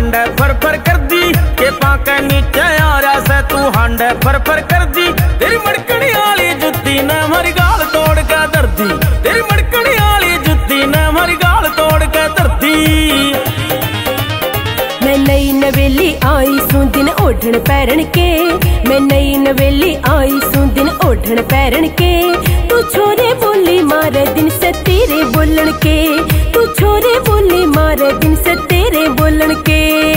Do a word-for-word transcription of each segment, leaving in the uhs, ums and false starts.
हांडे फर फर कर दी के पाके नीचे आ रहा से तू हांडे फर फर कर दी। तेरी मड़कड़ी वाली जुत्ती ने हमारी गाल तोड़ के धरती, तेरी मड़कड़ी वाली जुत्ती ने हमारी गाल तोड़ के धरती। मैं नई नवेली आई सू दिन ओढ़न पैरन के, मैं नई नवेली आई सू दिन ओढ़न पैरन के। तू छोरे बोली मारे दिन से तेरे बोलन के, तू छोरे बोली मारे दिन से तेरे बोलन के।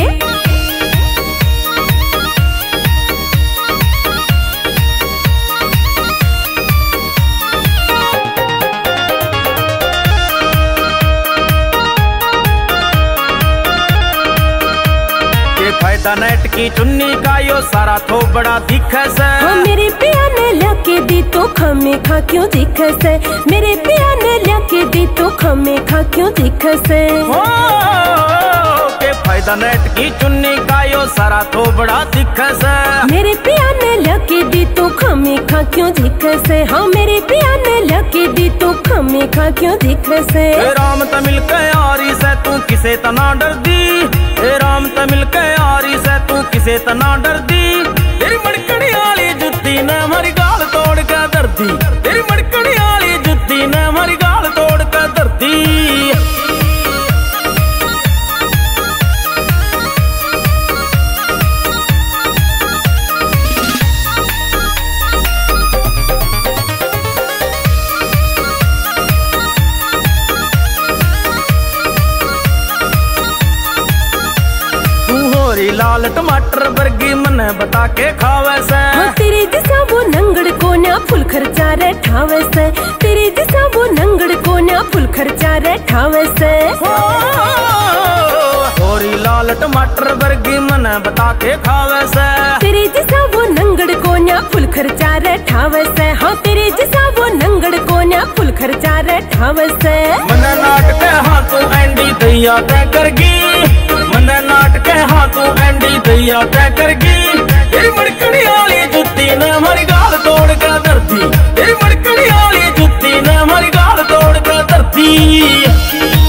फायदा नेट की चुन्नी का यो सारा थो बड़ा दिखे से। हाँ मेरे पिया ने लाके दी तो खमे खा क्यों दिखे से, मेरे पिया ने लाके दी तो खमे खा क्यों दिखे से। हो के फायदा नेट की चुन्नी का यो सारा थो बड़ा दिखे से। मेरे पिया ने लाके दी तो खमे खा क्यों दिखे से। हाँ मेरे पिया ने लाके दी तो खमे खा क्यों दिखे से। राम तमिल के यारी से तू किसे तना डर दी, राम तमिल के यारी से तू किसे तना डर दी। तेरी मड़कड़ी वाली जुत्ती ने हमारी गाल तोड़ के धरती, तेरी मड़कड़ी वाली जुत्ती ने हमारी गाल तोड़ के धरती। लाल टमाटर वर्गी मने बता के खावे से। हाँ तेरे जैसा वो नंगड़ को ना फुल खर्चा रे ठावे से, तेरे जैसा वो नंगड़ को ना फुल खर्चा रे ठावे से। थोड़ी लाल टमाटर वर्गी मने बता के खावे से, तेरे जैसा वो नंगड़ को ना फुल खर्चा रे ठावे से। हाँ तेरे जैसा वो नंगड़ को ना फुल खर्चा रे ठावे से। मने नाट के हाथों एंडी दैया तय करगी, मने नाट के हाथों एंडी दैया तय करगी। तेरी मड़कड़ी वाली जुत्ती ने हमारी गाल तोड़ के धरती, तेरी मड़कड़ी वाली जुत्ती ने हमारी गाल तोड़ के धरती।